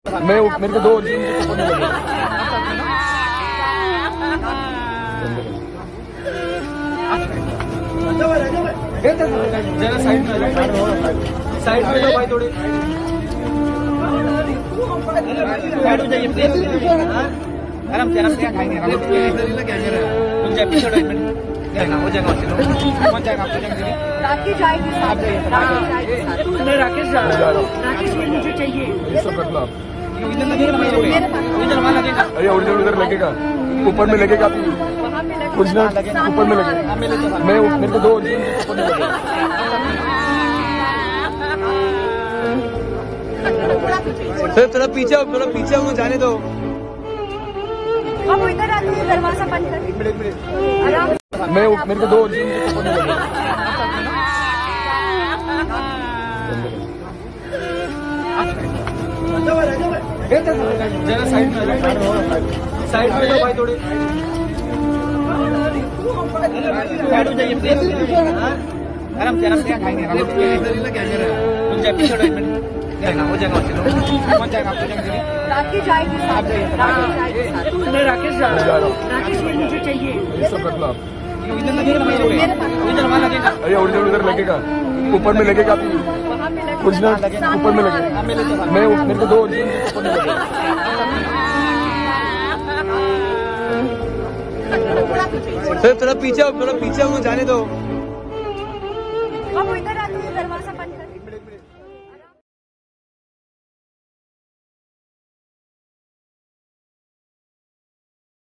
मैं मेरे को दो मुझे लगे। जरा साइड में जाओ भाई, थोड़े साइड हो जाइए प्लीज। आराम से खाएंगे। तुम जब पीछे हो जाएगा कौन जाएगा आपको राकेश जाएगी नहीं, राकेश जा रहा है। राकेश मुझे चाहिए ये सब रखना आप। लगेगा। अरे ओरिजिनल उधर लगेगा, ऊपर में लगेगा कुछ ना, ऊपर में लगेगा। मैं मेरे को दो ओरिजिनल ऊपर में लगेगा। थोड़ा पीछे हो जाने दो। हम इधर आते हैं, दरवाजा बंद कर। आराम मैं मेरे को दो ओरिजिनल ऊपर में लगेगा। जरा साइड में जाओ भाई, थोड़े साइड हो जाइए प्लीज। आराम से खाएंगे। तुम जब पीछे हो जाएगा कौन जाएगा आपको राकेश जाएगी नहीं, राकेश जा रहा है। राकेश मुझे चाहिए ये सब रखना आप। लगेगा। अरे ओरिजिनल उधर लगेगा, ऊपर में लगेगा कुछ ना, ऊपर में लगेगा। मैं मेरे को दो ओरिजिनल ऊपर में लगेगा। थोड़ा पीछे हो जाने दो। हम इधर आते हैं, दरवाजा